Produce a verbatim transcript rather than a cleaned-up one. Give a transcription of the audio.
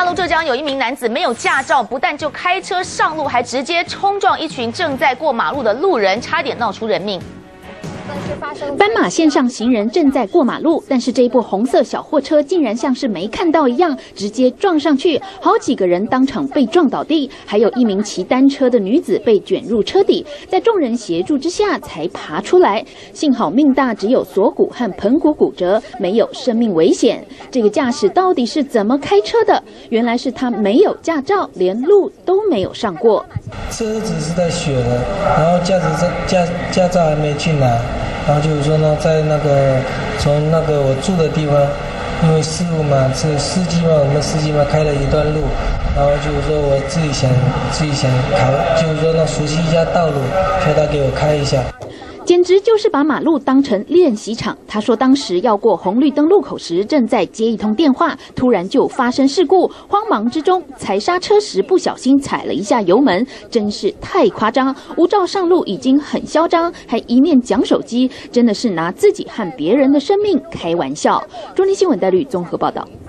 大陆浙江有一名男子没有驾照，不但就开车上路，还直接冲撞一群正在过马路的路人，差点闹出人命。 斑马线上行人正在过马路，但是这一部红色小货车竟然像是没看到一样，直接撞上去，好几个人当场被撞倒地，还有一名骑单车的女子被卷入车底，在众人协助之下才爬出来。幸好命大，只有锁骨和盆骨骨折，没有生命危险。这个驾驶到底是怎么开车的？原来是他没有驾照，连路都没有上过。 车子是在学的，然后驾驶驾驾照还没去拿。 然后就是说呢，在那个从那个我住的地方，因为事故嘛，是司机嘛，我们司机嘛开了一段路，然后就是说我自己想自己想考，就是说呢熟悉一下道路，叫他给我开一下。 简直就是把马路当成练习场。他说，当时要过红绿灯路口时，正在接一通电话，突然就发生事故，慌忙之中踩刹车时不小心踩了一下油门，真是太夸张。无照上路已经很嚣张，还一面讲手机，真的是拿自己和别人的生命开玩笑。中天新闻戴律综合报道。